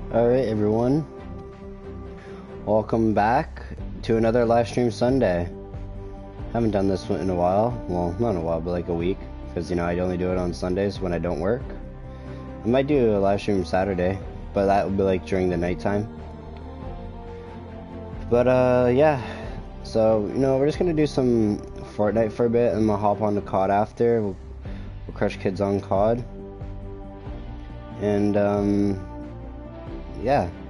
Alright everyone, welcome back to another live stream Sunday. Haven't done this one in a while, well not in a while but like a week, because you know I only do it on Sundays when I don't work. I might do a live stream Saturday, but that will be like during the nighttime. But yeah, so you know we're just gonna do some Fortnite for a bit and we'll hop on the COD after. We'll crush kids on COD. And yeah.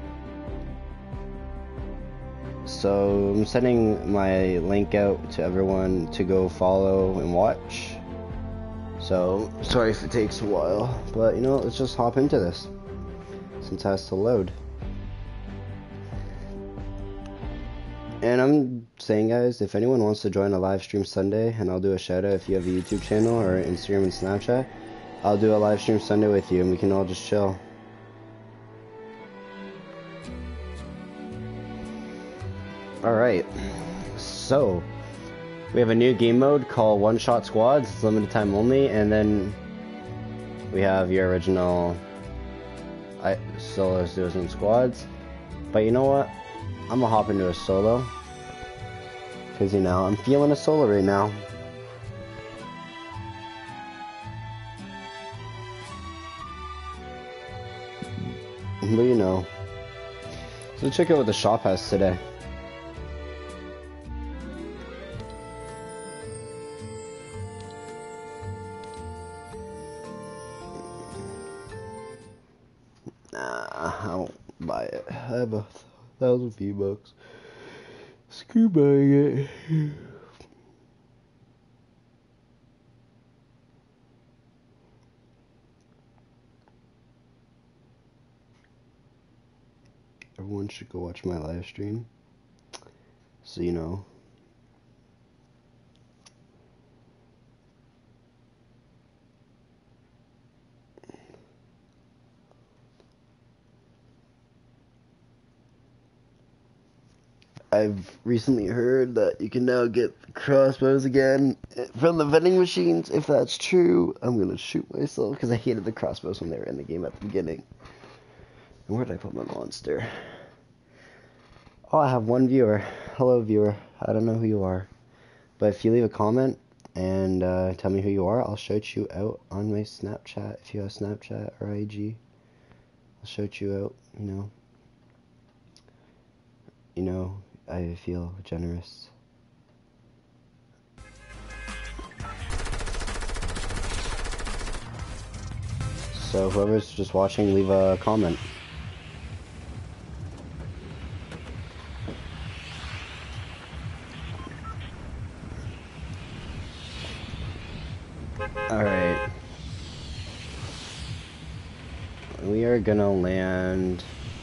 So I'm sending my link out to everyone to go follow and watch. So sorry if it takes a while, but you know, let's just hop into this since it has to load. And I'm saying, guys, if anyone wants to join a live stream Sunday, and I'll do a shout out if you have a YouTube channel or Instagram and Snapchat, I'll do a live stream Sunday with you and we can all just chill. Alright, so we have a new game mode called One Shot Squads. It's limited time only, and then we have your original solos, duos, and squads. But you know what? I'm gonna hop into a solo, because you know, I'm feeling a solo right now. But you know, so let's check out what the shop has today. I won't buy it. I have 1,000 V-Bucks. Screw buying it. Everyone should go watch my live stream, so you know. I've recently heard that you can now get crossbows again from the vending machines. If that's true, I'm gonna shoot myself because I hated the crossbows when they were in the game at the beginning. And where did I put my monster? Oh, I have one viewer. Hello, viewer. I don't know who you are, but if you leave a comment and tell me who you are, I'll shout you out on my Snapchat. If you have Snapchat or IG, I'll shout you out. You know, I feel generous. So whoever's just watching, leave a comment. Alright. We are gonna land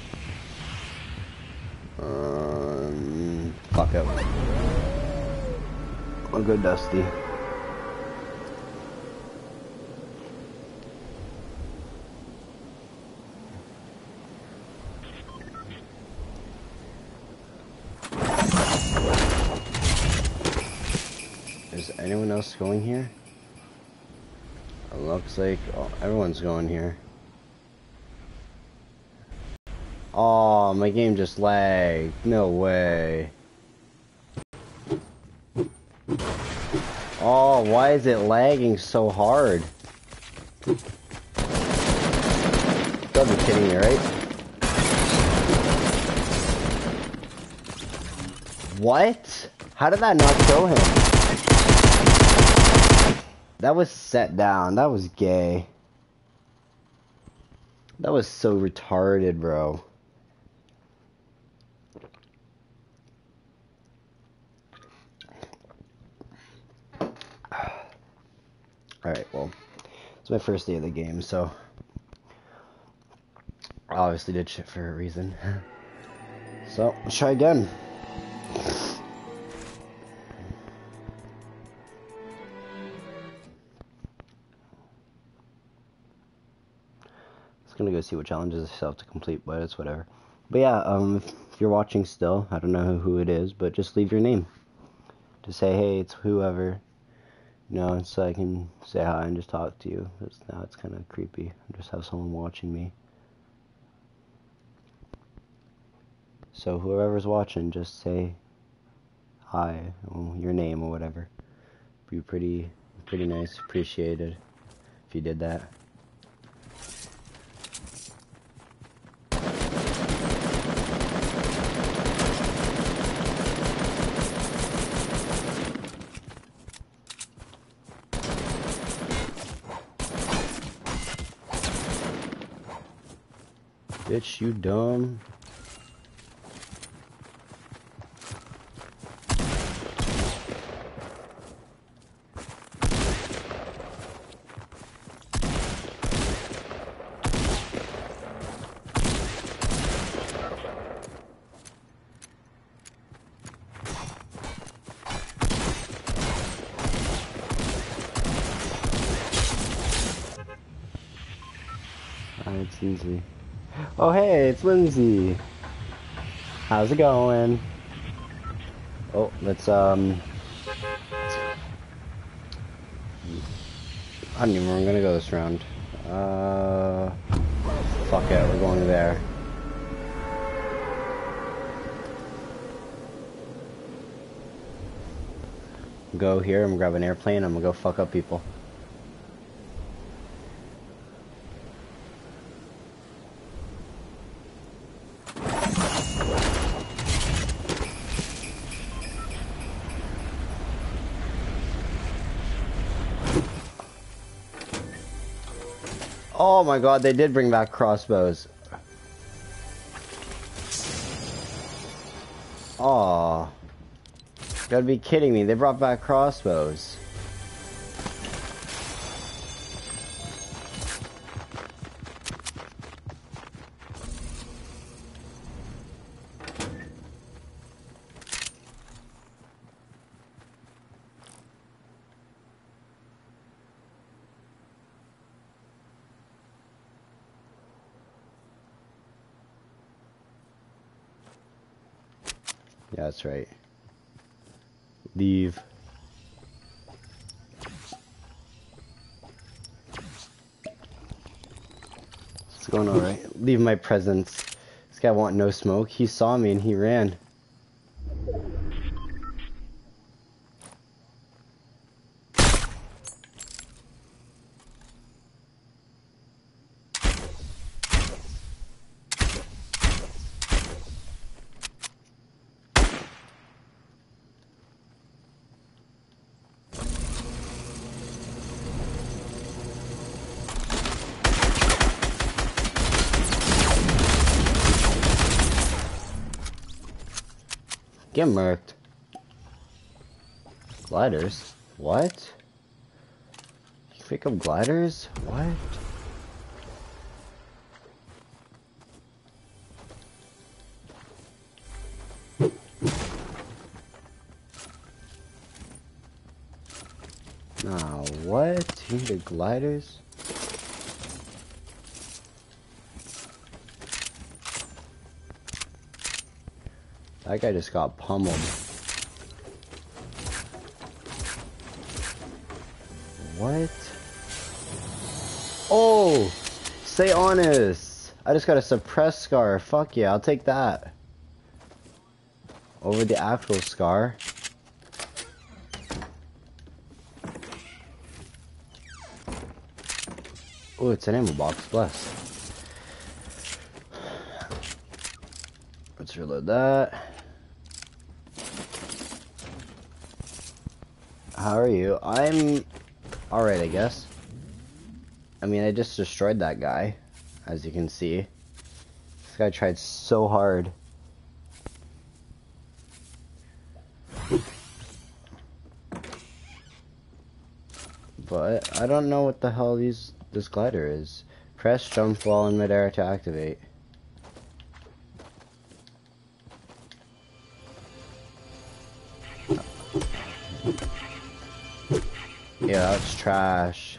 fuck it. I'll go Dusty. Is anyone else going here? It looks like everyone's going here. Oh, my game just lagged. No way. Oh, why is it lagging so hard? Don't be kidding me, right? What? How did that not kill him? That was set down. That was gay. That was so retarded, bro. Alright, well, it's my first day of the game, so I obviously did shit for a reason. So, let's try again. Just gonna go see what challenges I still have to complete, but it's whatever. But yeah, if you're watching still, I don't know who it is, but just leave your name. Just say, hey, it's whoever. You know, so I can say hi and just talk to you. Now it's kind of creepy. I just have someone watching me. So whoever's watching, just say hi, or your name or whatever. Be pretty nice, appreciated if you did that. Bitch, you dumb. Alright, it's Lindsay. Oh hey, it's Lindsay. How's it going? Oh, let's I don't even know where I'm gonna go this round. Fuck it, we're going there. Go here, I'm gonna grab an airplane, I'm gonna go fuck up people. Oh my god, they did bring back crossbows. Aw. You gotta be kidding me, they brought back crossbows. Yeah, that's right. Leave. What's going on, right? Leave my presence. This guy want no smoke. He saw me and he ran. Get murked. Gliders? What? You pick up gliders? What? Nah, what? You need the gliders? That guy just got pummeled. What? Oh! Stay honest! I just got a suppressed scar. Fuck yeah, I'll take that. Over the actual scar. Oh, it's an ammo box. Bless. Let's reload that. How are you? I'm alright, I guess. I mean, I just destroyed that guy, as you can see. This guy tried so hard. But I don't know what the hell this glider is. Press jump while in midair to activate. Yeah, that's trash.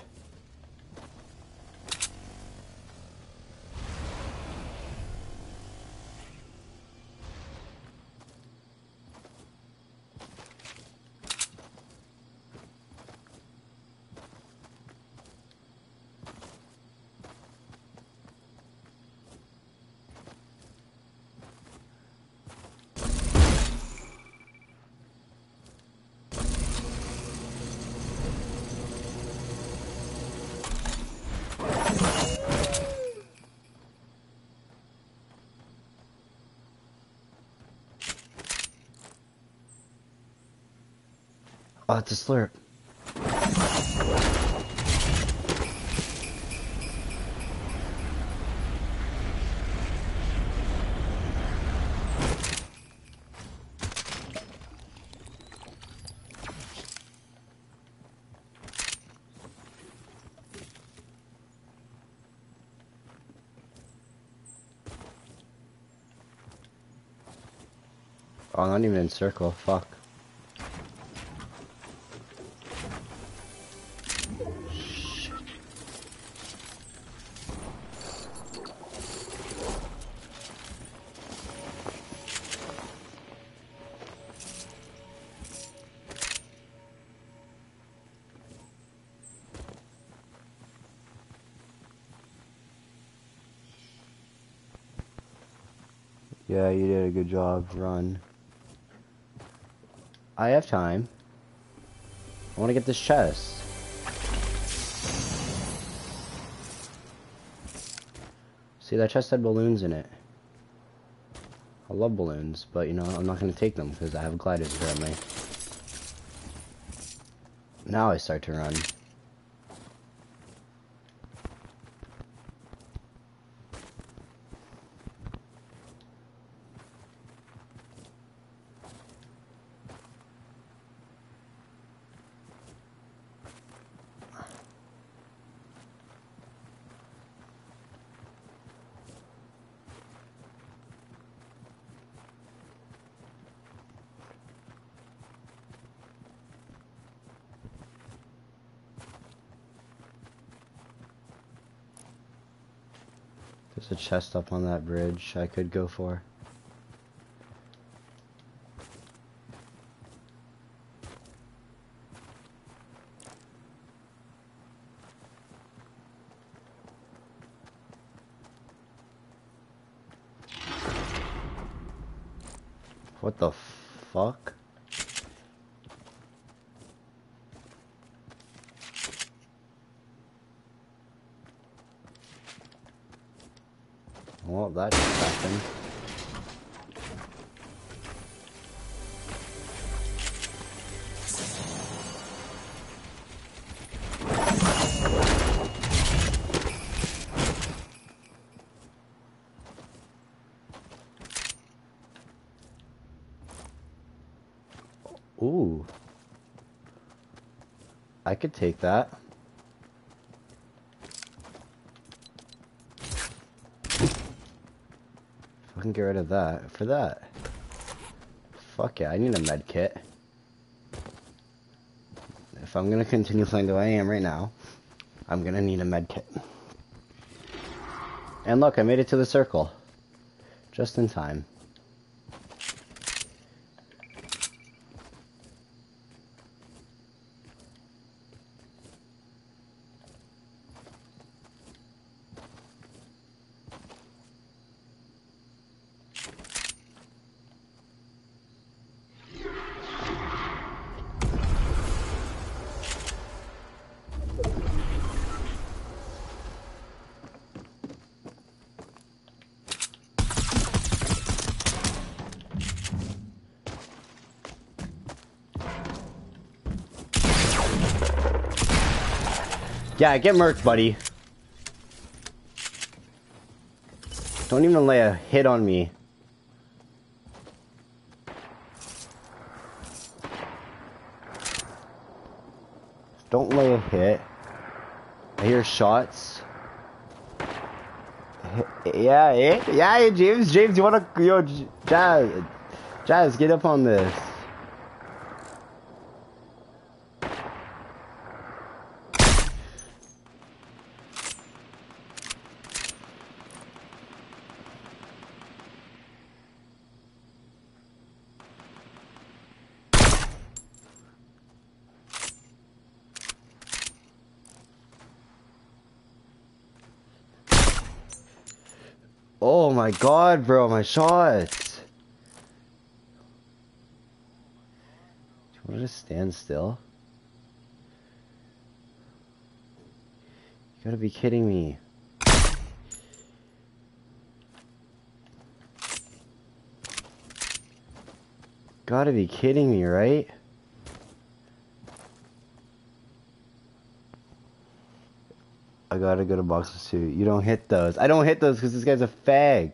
Oh, it's a slurp. Oh, not even in circle. Fuck. Yeah, you did a good job. Run. I have time. I want to get this chest. See, that chest had balloons in it. I love balloons, but you know, I'm not going to take them because I have gliders apparently. Now I start to run. There's a chest up on that bridge I could go for. What the fuck? Well, that just happened. Ooh. I could take that. I can get rid of that for that. Fuck yeah, I need a med kit. If I'm gonna continue playing the way I am right now, I'm gonna need a med kit. And look, I made it to the circle. Just in time. Yeah, get murked, buddy. Don't even lay a hit on me. Don't lay a hit. I hear shots. Yeah, yeah, James, you wanna, Jazz, get up on this. Oh my god, bro, my shots. Do you want to just stand still? You gotta be kidding me. Gotta be kidding me, right? I gotta go to boxes too. You don't hit those. I don't hit those because this guy's a fag.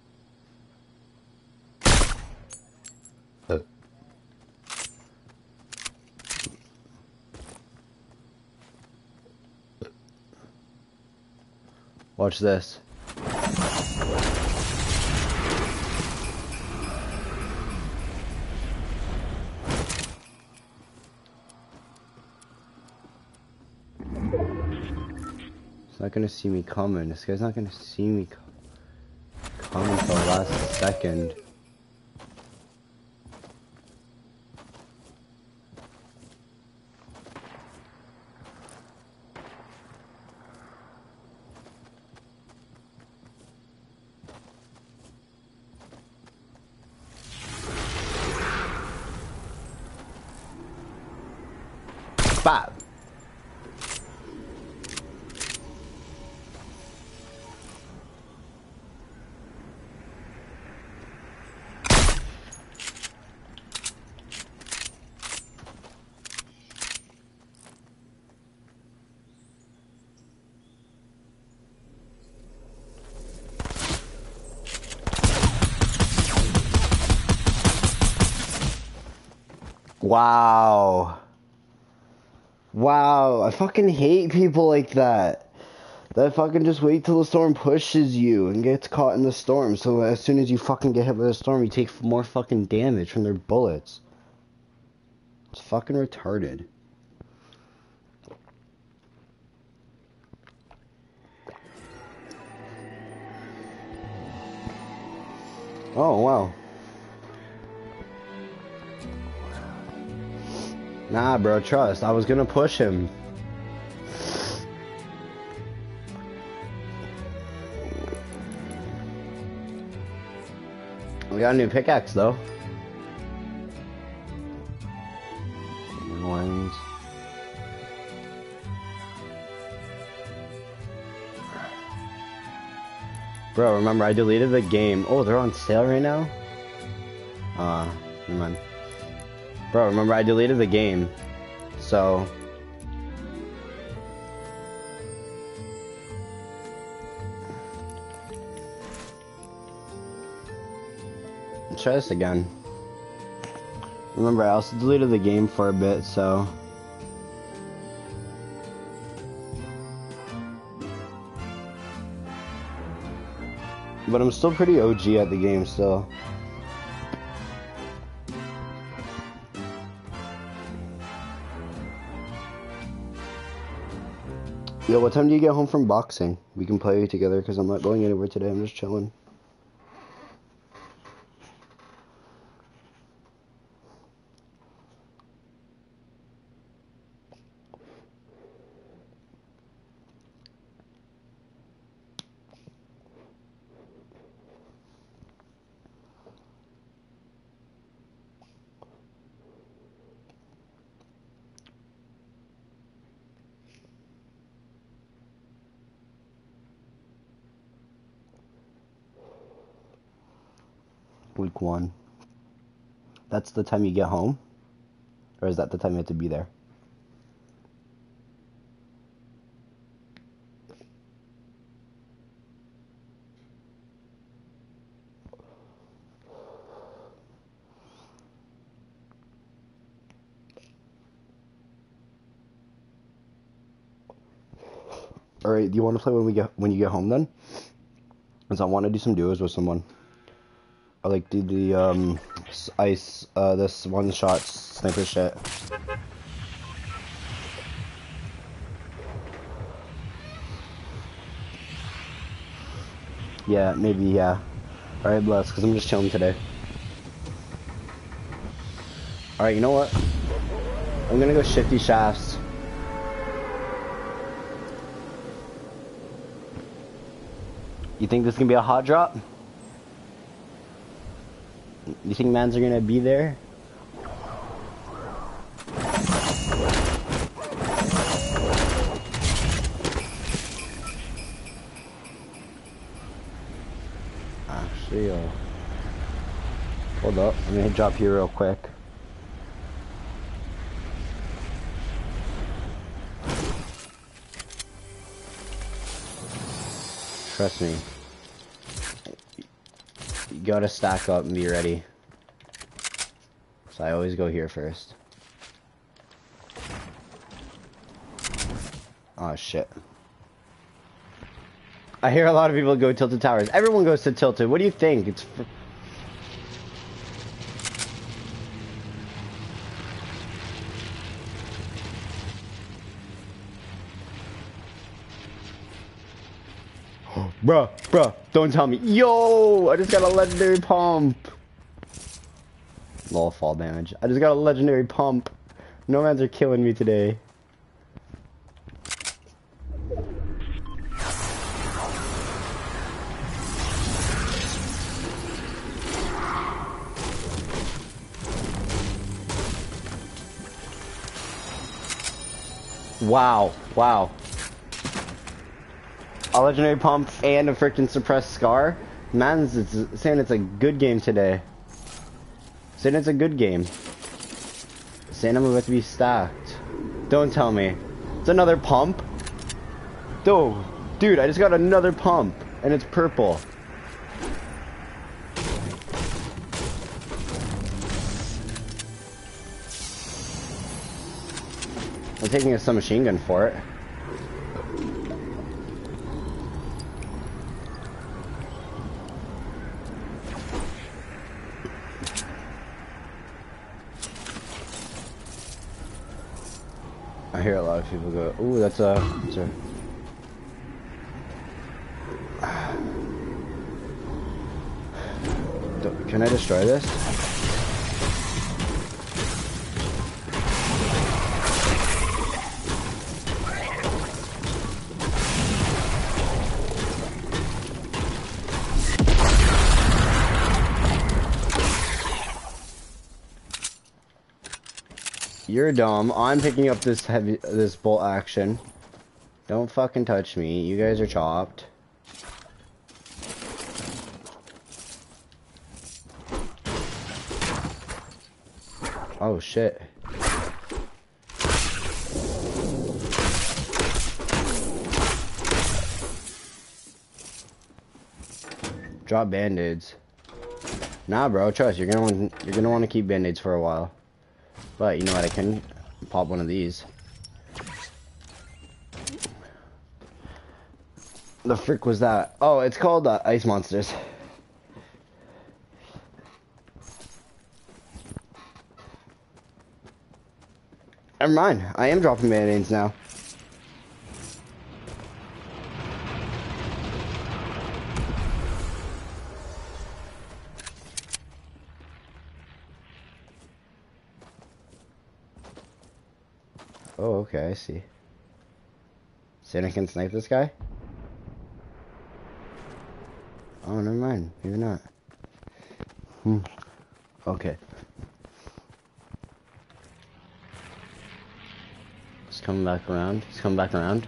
Watch this. He's not gonna see me coming. This guy's not gonna see me coming until the last second. Bop. Wow. Wow, I fucking hate people like that. That fucking just wait till the storm pushes you and gets caught in the storm. So as soon as you fucking get hit by the storm, you take more fucking damage from their bullets. It's fucking retarded. Oh, wow. Nah, bro, trust. I was gonna push him. We got a new pickaxe, though. Ones. Bro, remember, I deleted the game. Oh, they're on sale right now? Never mind. Bro, remember, I deleted the game. So... let's try this again. Remember, I also deleted the game for a bit, so... but I'm still pretty OG at the game still. Yo, what time do you get home from boxing? We can play together because I'm not going anywhere today. I'm just chilling. Week 1. That's the time you get home? Or is that the time you have to be there? Alright, do you want to play when you get home then? Because I want to do some duos with someone. I like do the ice this one shot sniper shit. Yeah, maybe, yeah. Alright, bless, because I'm just chilling today. Alright, you know what? I'm gonna go Shifty Shafts. You think this is gonna be a hot drop? You think mans are gonna be there? Actually, hold up. I'm gonna drop here real quick. Trust me. You gotta stack up and be ready. So I always go here first. Oh shit. I hear a lot of people go Tilted Towers. Everyone goes to Tilted. What do you think? It's... Bruh, don't tell me. Yo, I just got a legendary pump. Lol, fall damage. I just got a legendary pump. Nomads are killing me today. Wow, wow. A legendary pump and a freaking suppressed scar. Man's saying it's a good game today. Saying it's a good game. Saying I'm about to be stacked. Don't tell me. It's another pump? Dude, I just got another pump. And it's purple. I'm taking a submachine gun for it. I hear a lot of people go, ooh, that's a... Can I destroy this? You're dumb. I'm picking up this bolt action. Don't fucking touch me. You guys are chopped. Oh shit. Drop band-aids. Nah, bro, trust. You're gonna want to keep band-aids for a while. But you know what? I can pop one of these. The frick was that? Oh, it's called Ice Monsters. Never mind. I am dropping band-aids now. Oh, okay, I see. Santa can snipe this guy? Oh, never mind. Maybe not. Okay. He's coming back around. He's coming back around.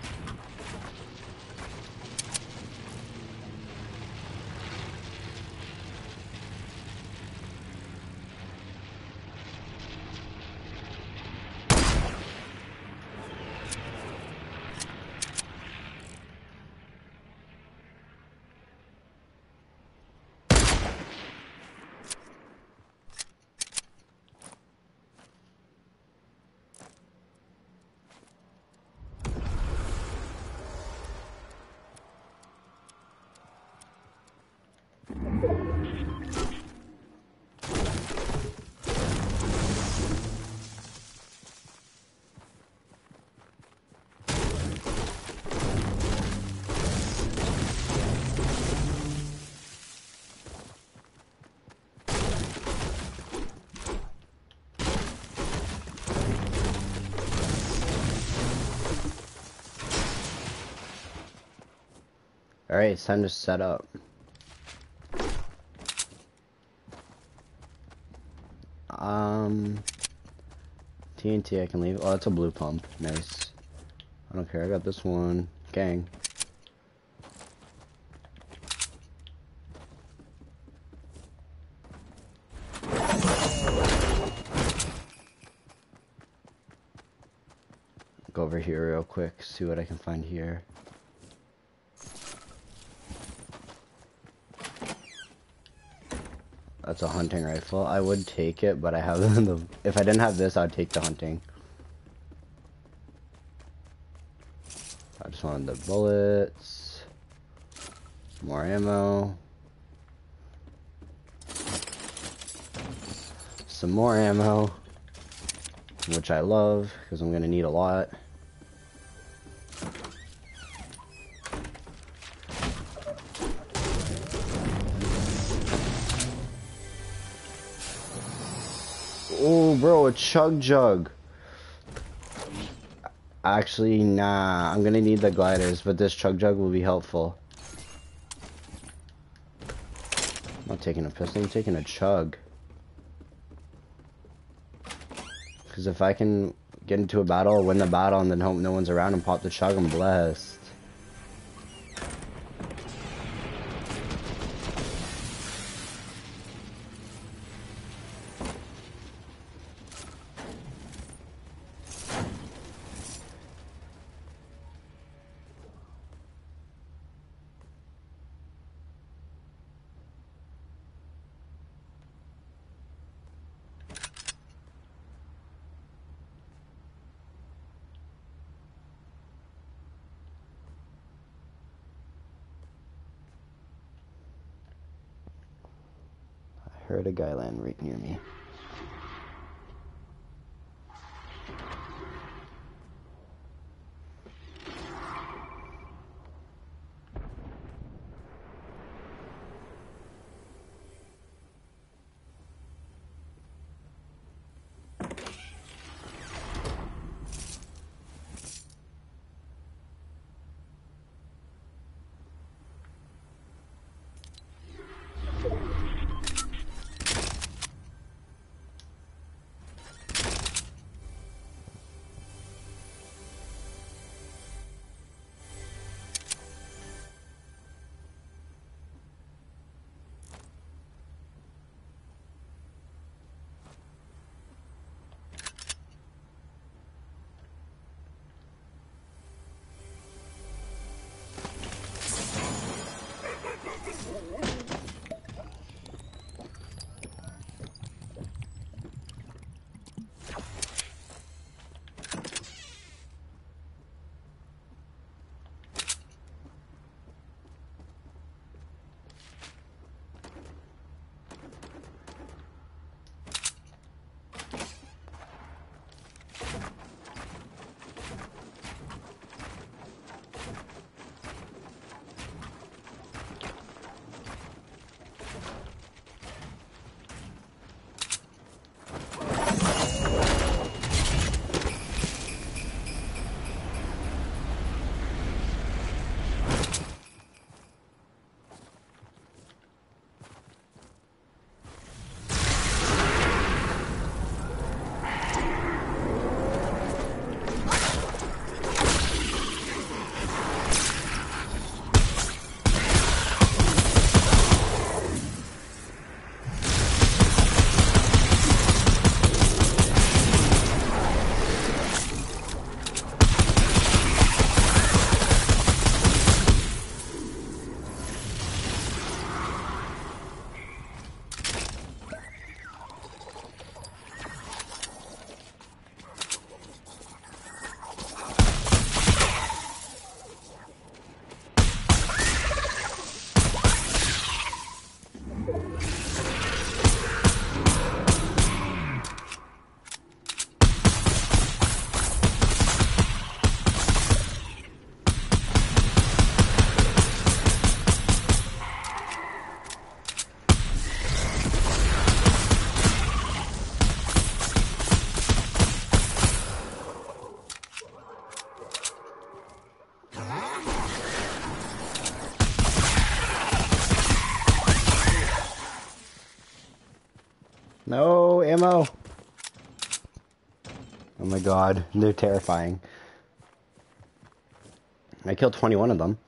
Alright, it's time to set up. TNT I can leave. Oh, it's a blue pump. Nice. I don't care, I got this one. Gang. Go over here real quick, see what I can find here. That's a hunting rifle. I would take it, but I have the... If I didn't have this, I'd take the hunting. I just wanted the bullets. More ammo. Some more ammo. Which I love, because I'm going to need a lot. Oh, bro, a chug jug. Actually, nah. I'm gonna need the gliders, but this chug jug will be helpful. I'm not taking a pistol, I'm taking a chug. Because if I can get into a battle, win the battle, and then hope no one's around and pop the chug, I'm blessed. I heard a guy land right near me. No ammo. Oh my god, they're terrifying. I killed 21 of them.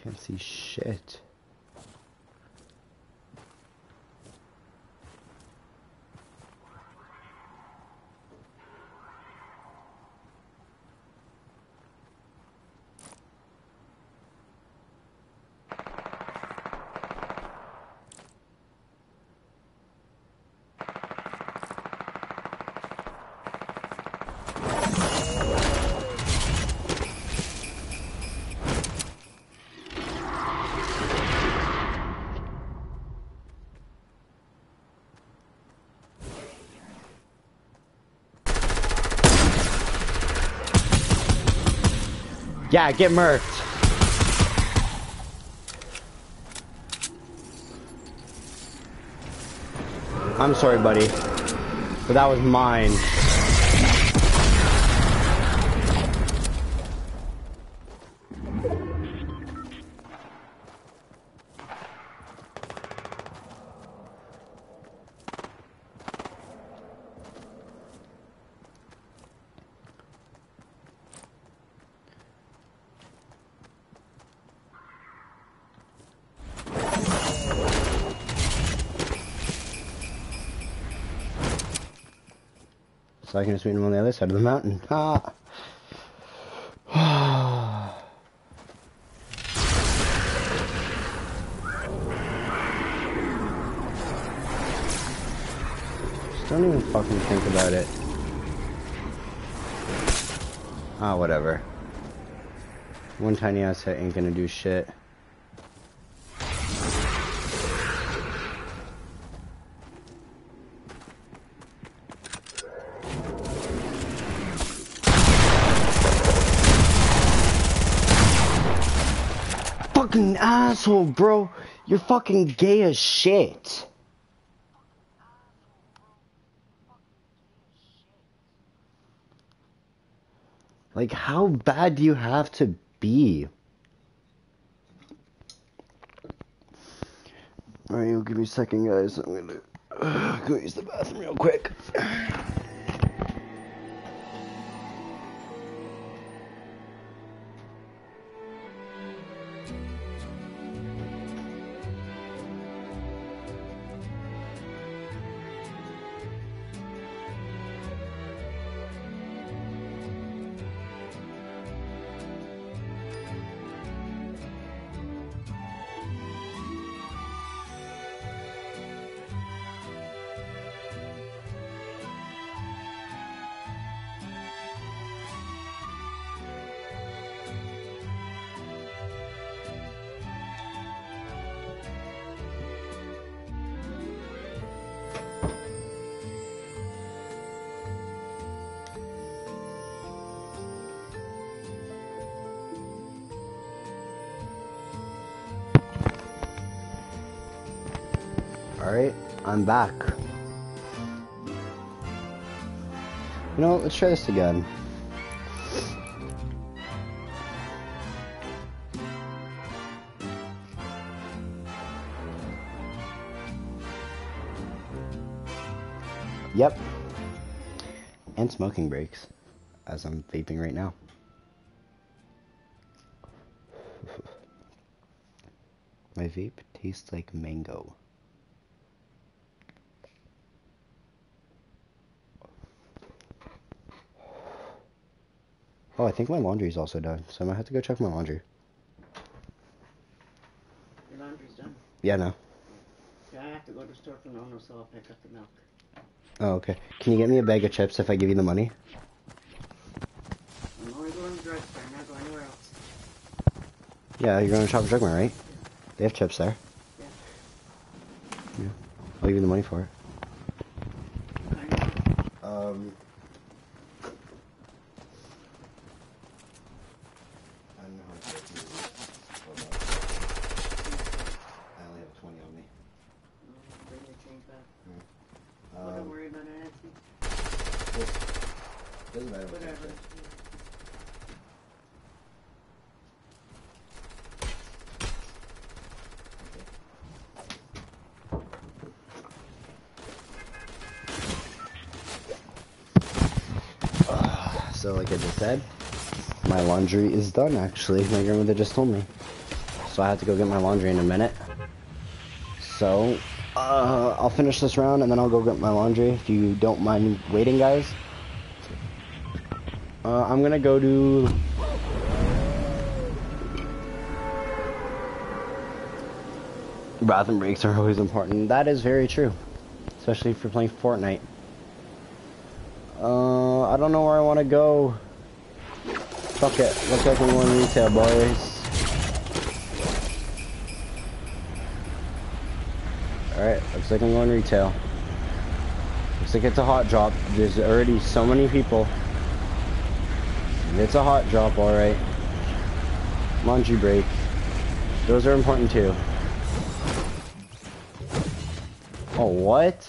Can't see shit. Yeah, get murked. I'm sorry, buddy, but that was mine. So I can just meet him on the other side of the mountain. Ah. Just don't even fucking think about it. Ah, whatever. One tiny asset ain't gonna do shit. Fucking asshole, bro. You're fucking gay as shit. Like, how bad do you have to be? Alright, you'll give me a second, guys. I'm gonna go use the bathroom real quick. Alright, I'm back. You know, let's try this again. Yep. And smoking breaks, as I'm vaping right now. My vape tastes like mango. Oh, I think my laundry's also done, so I might have to go check my laundry. Your laundry's done? Yeah, no. Yeah, I have to go to the store for Nono, so I'll pick up the milk. Oh, okay. Can you get me a bag of chips if I give you the money? I'm only going to the drugstore, I'm not going anywhere else. Yeah, you're going to Shop Drugmart, right? Yeah. They have chips there. Yeah. Yeah. I'll give you the money for it. I don't know how much it is. I only have 20 on me. bring the change back. Mm. Don't worry about it, Nancy. Doesn't matter. Whatever. So like I just said, my laundry is done actually. My grandmother just told me. so I have to go get my laundry in a minute. So, I'll finish this round and then I'll go get my laundry if you don't mind waiting, guys. I'm gonna go to... Bathroom breaks are always important. That is very true. Especially if you're playing Fortnite. I don't know where I want to go. Fuck it. Looks like we're going retail, boys. Alright, looks like I'm going retail. Looks like it's a hot drop. There's already so many people. It's a hot drop, alright. Laundry break. Those are important too. Oh, what?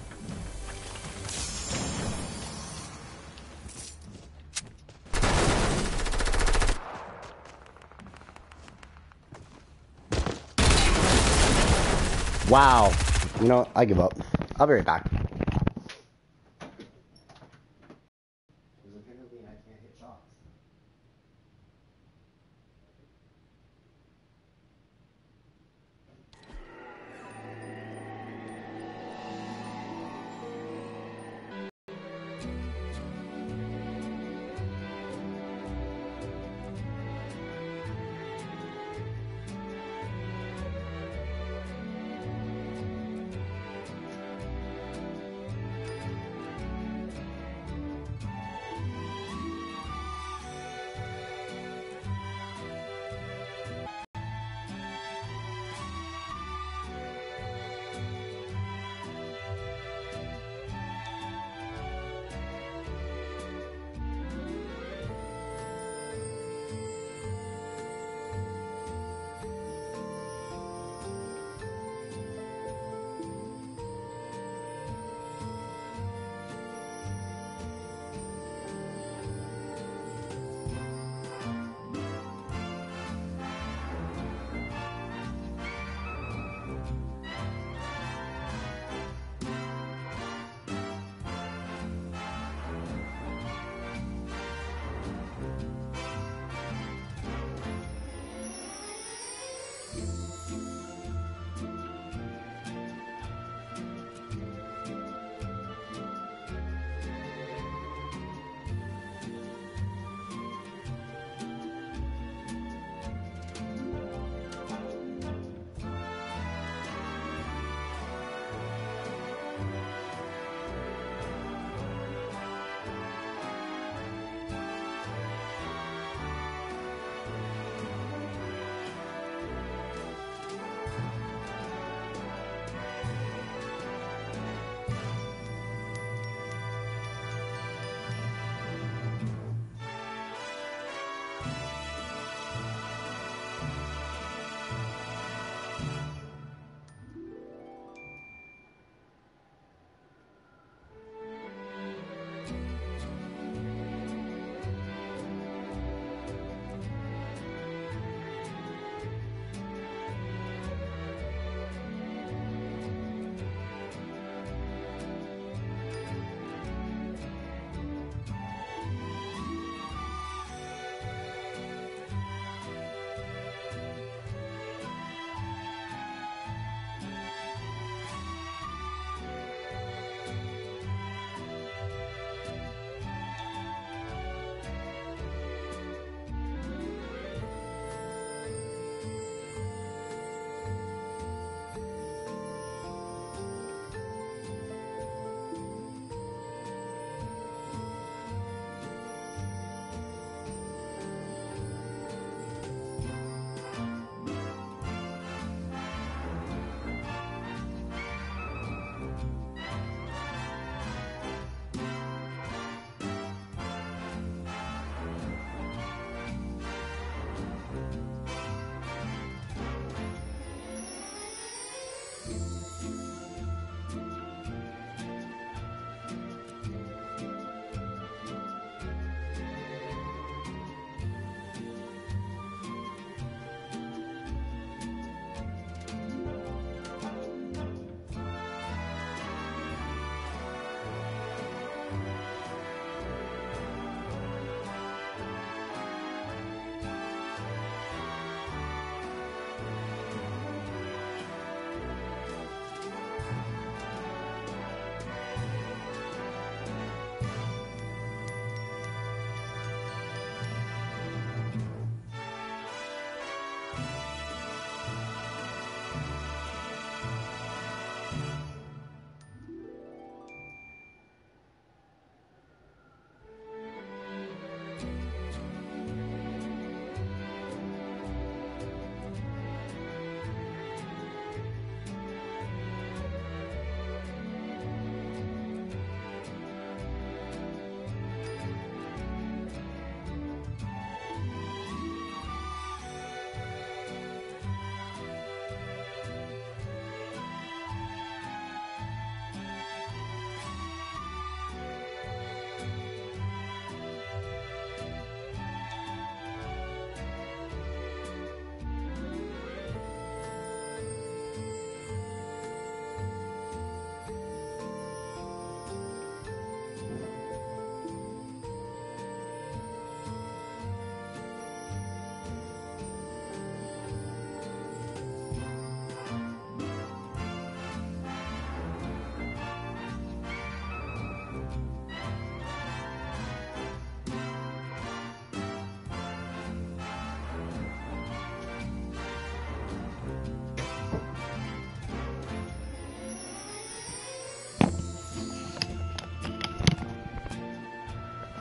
Wow. You know, I give up. I'll be right back. Apparently I can't hit shots.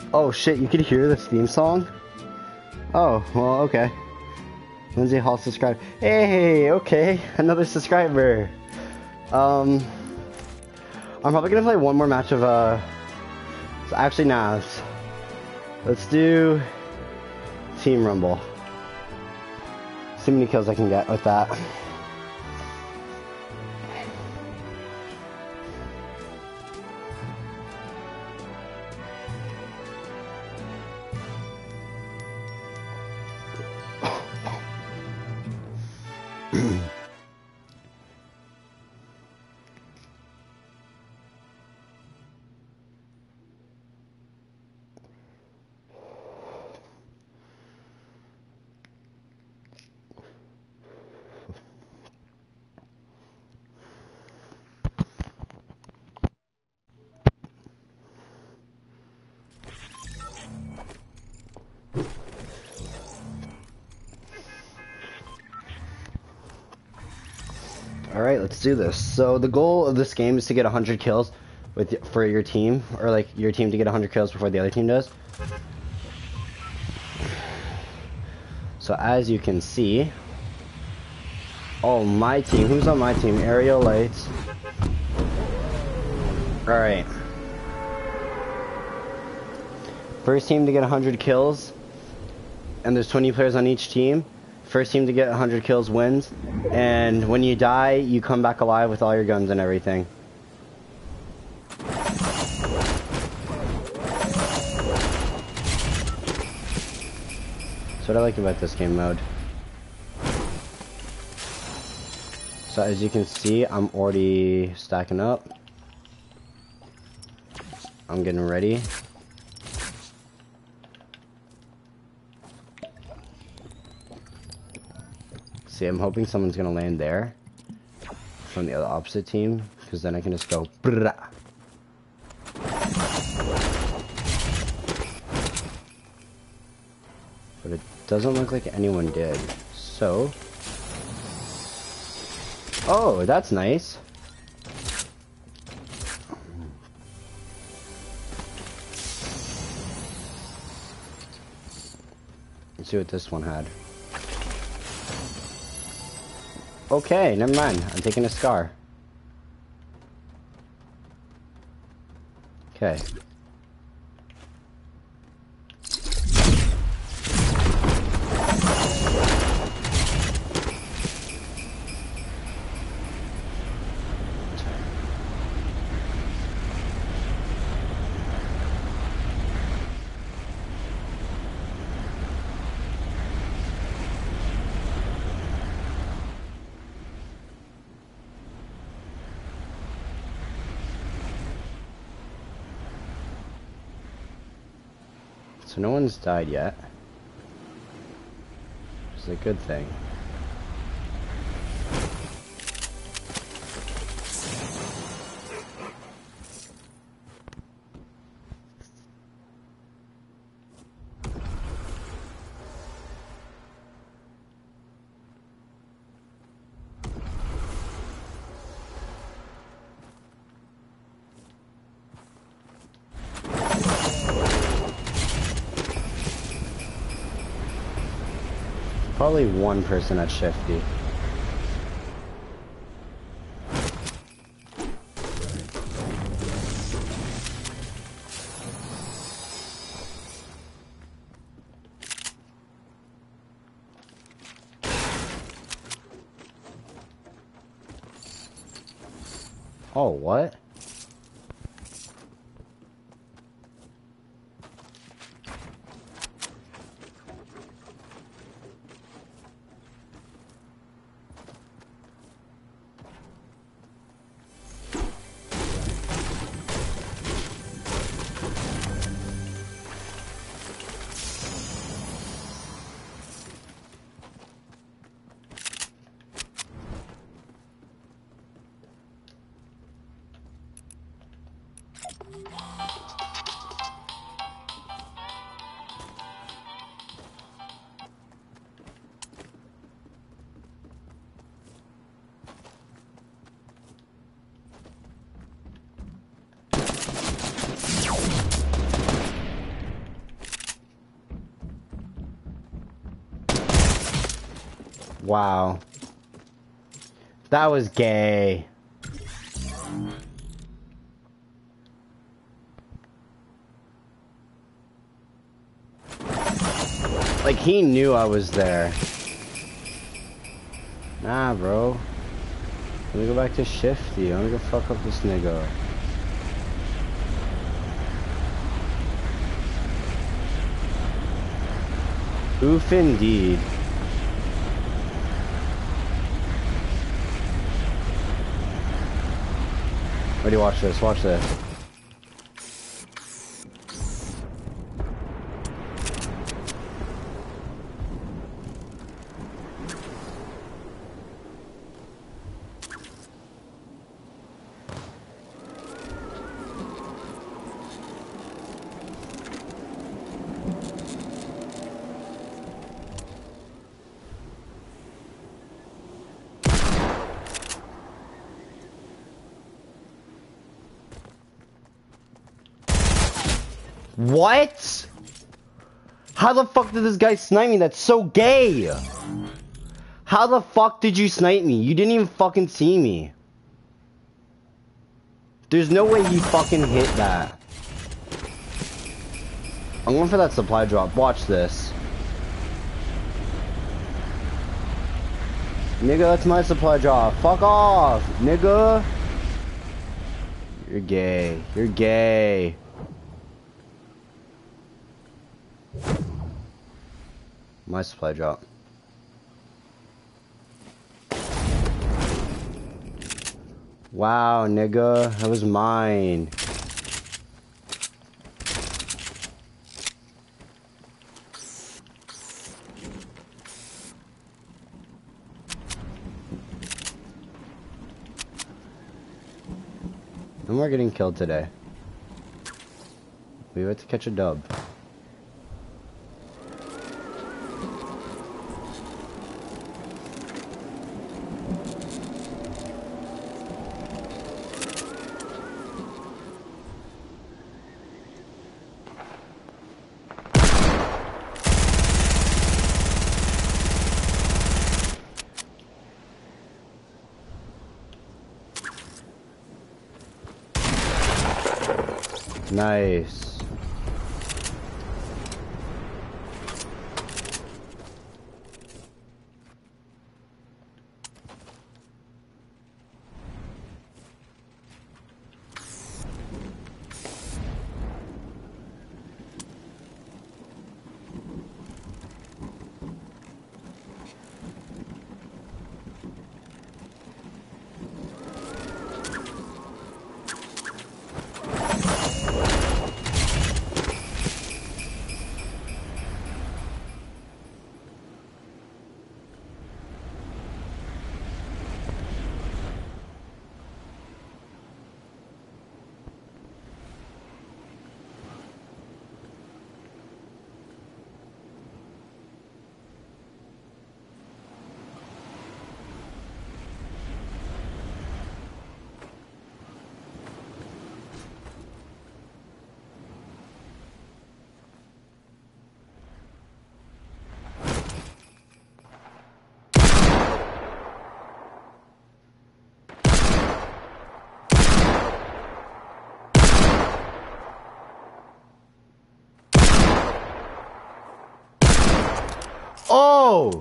Oh shit, you could hear this theme song? Oh, well, okay. Lindsay Hall subscribed. Hey, okay, another subscriber. I'm probably gonna play one more match of, actually, nah. Let's do Team Rumble. See how many kills I can get with that. Alright, let's do this. So the goal of this game is to get 100 kills for your team, or like your team to get 100 kills before the other team does. So as you can see, oh, my team, who's on my team? Aerial Lights. Alright. First team to get 100 kills, and there's 20 players on each team. First team to get 100 kills wins, and when you die, you come back alive with all your guns and everything. That's what I like about this game mode. So as you can see, I'm already stacking up. I'm getting ready. See, I'm hoping someone's gonna land there from the other opposite team, because then I can just go brrrah. But it doesn't look like anyone did. So, oh, that's nice. Let's see what this one had. Okay, never mind. I'm taking a scar. Okay. So no one's died yet. Which is a good thing. Probably one person that's shifty. Oh, what? Wow. That was gay. Like, he knew I was there. Nah, bro. Let me go back to Shifty. Let me go fuck up this nigga. Oof indeed. Ready, watch this, watch this. What? How the fuck did this guy snipe me? That's so gay. How the fuck did you snipe me? You didn't even fucking see me. There's no way he fucking hit that. I'm going for that supply drop. Watch this. Nigga, that's my supply drop. Fuck off, nigga. You're gay. You're gay. My supply drop. Wow, nigga, that was mine. No more getting killed today. We have to catch a dub. Nice. Oh!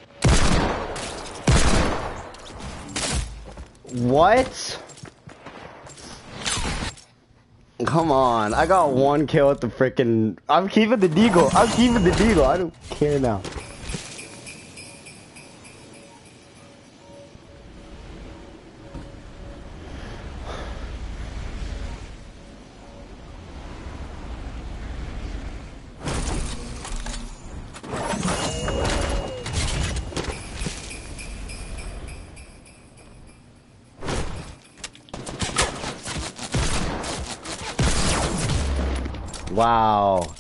What? Come on, I got 1 kill with the freaking. I'm keeping the deagle. I'm keeping the deagle. I don't care now. Wow.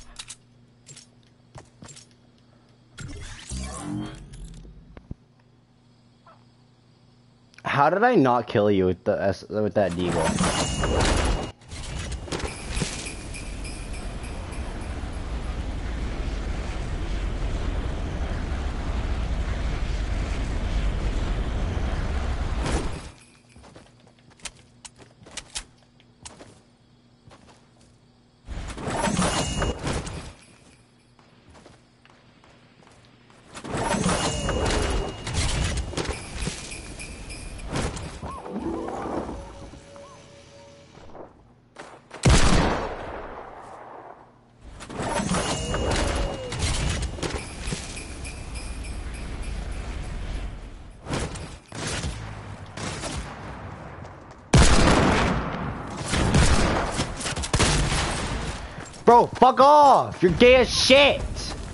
How did I not kill you with with that deagle? Bro, fuck off! You're gay as shit!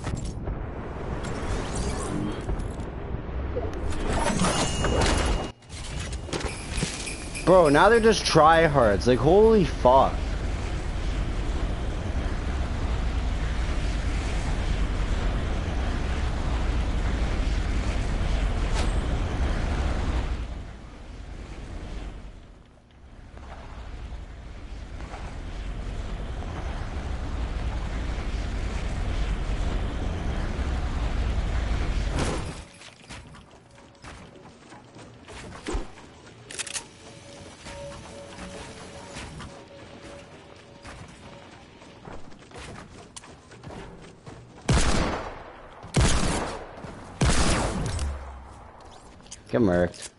Bro, now they're just tryhards. Like, holy fuck. Get murked.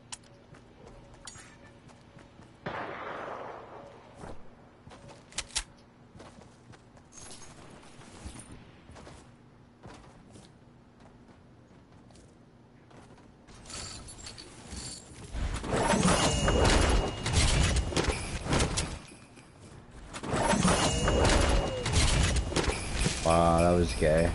Wow, that was gay.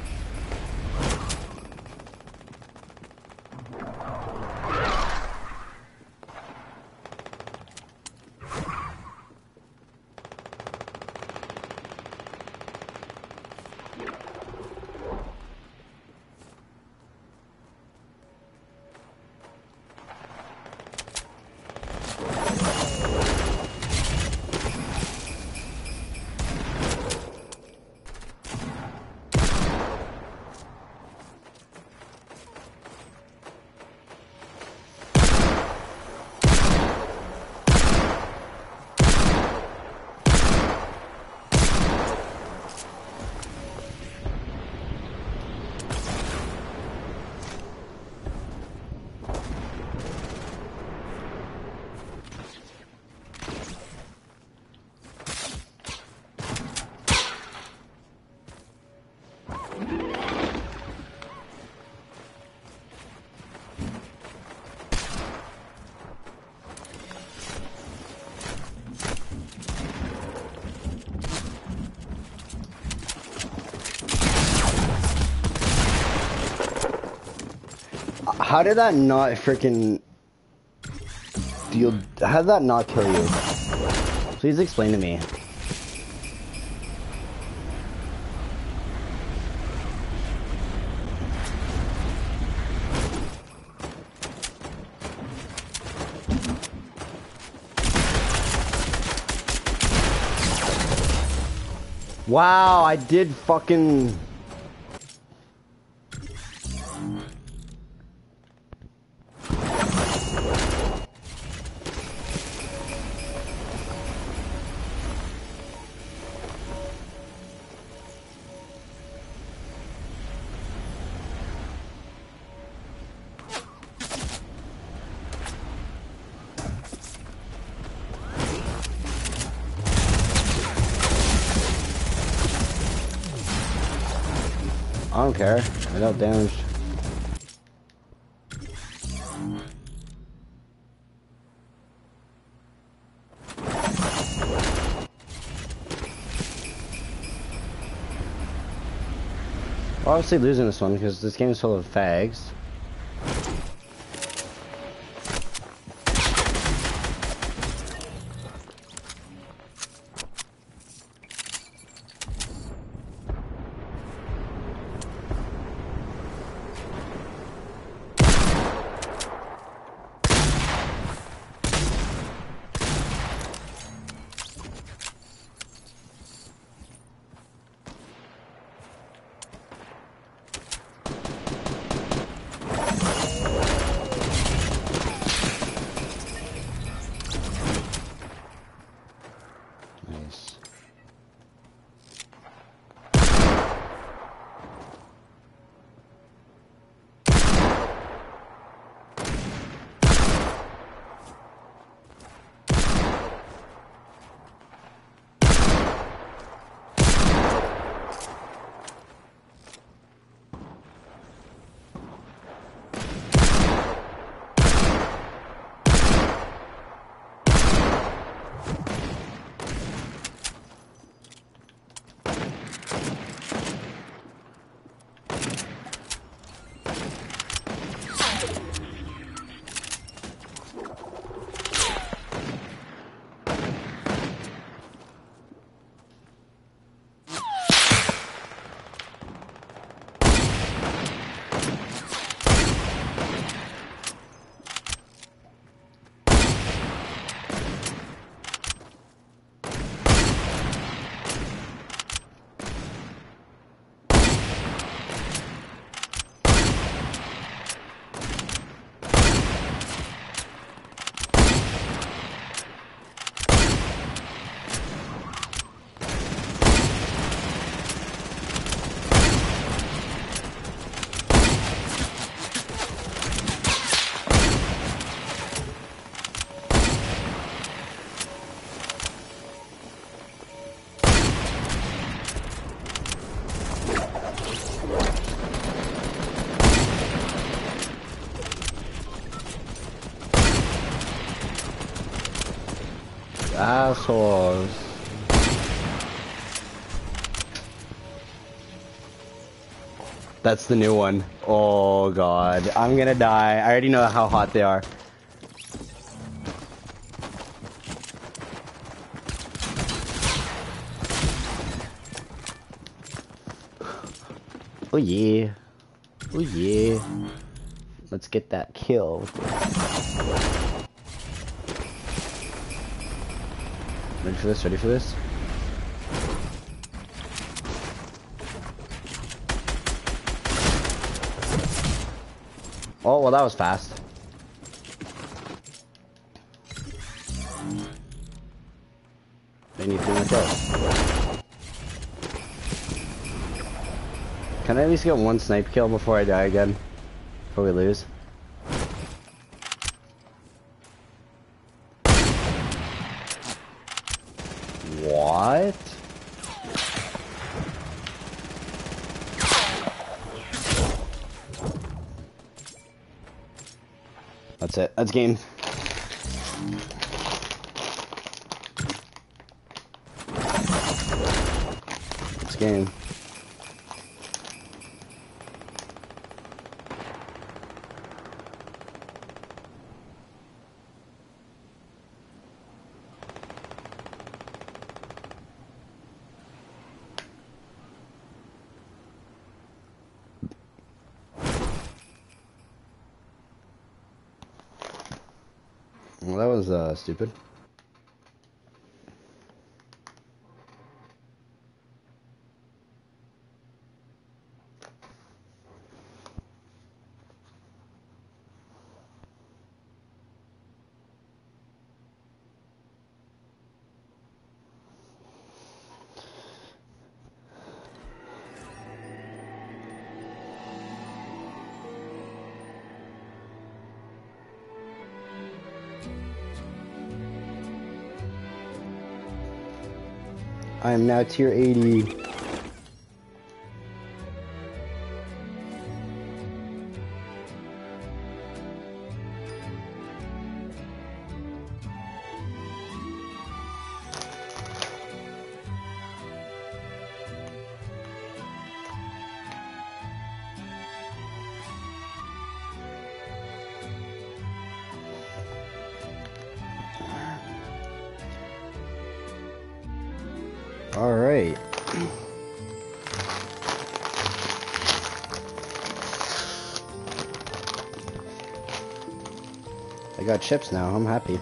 How did that not freaking deal? How did that not kill you? Please explain to me. Wow, I did fucking... I don't care. I got damaged. We're obviously losing this one because this game is full of fags. Nice. Assholes. That's the new one. Oh god. I'm gonna die. I already know how hot they are. Oh yeah. Oh yeah. Let's get that kill. Ready for this? Ready for this? Oh, well that was fast. Anything like that. Can I at least get one snipe kill before I die again? Before we lose? What? That's it. That's game. That's game. Well, that was stupid. I am now tier 80. Alright. I got chips now, I'm happy.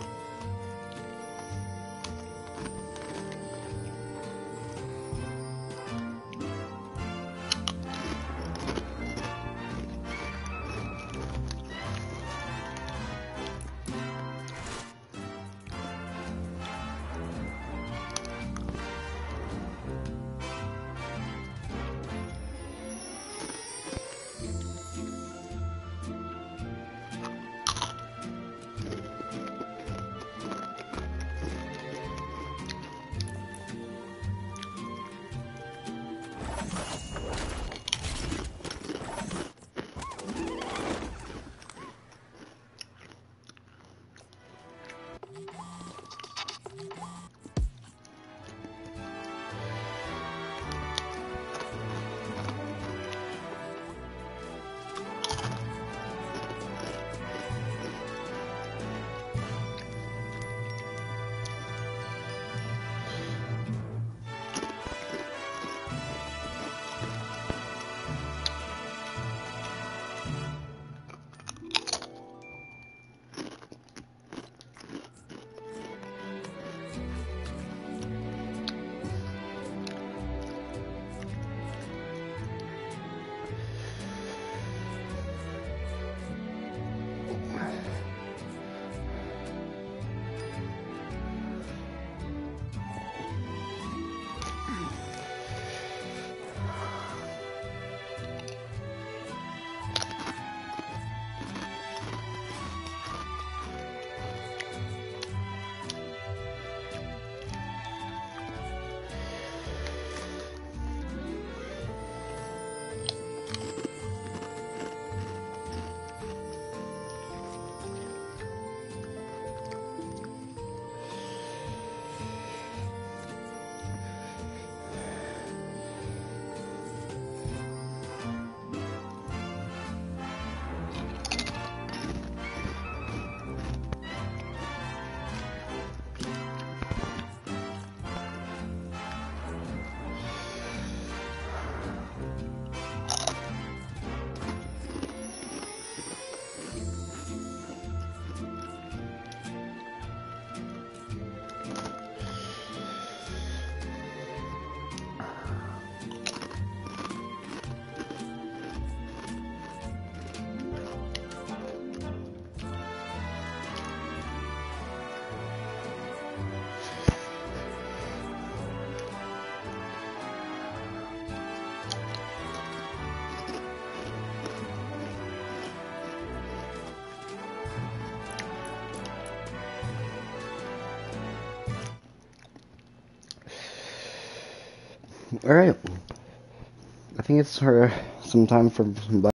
Alright. I think it's some time for some